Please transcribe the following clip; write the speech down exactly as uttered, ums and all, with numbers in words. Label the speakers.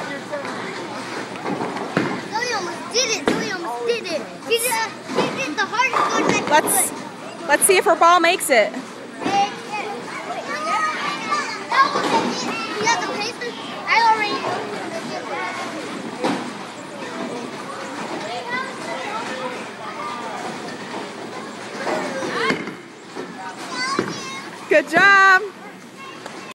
Speaker 1: Zoe almost did it. Zoe almost did it. She did, uh, she did the hardest one that
Speaker 2: Let's let's see if her ball makes it.
Speaker 1: You got the paper? I already.
Speaker 2: Good job.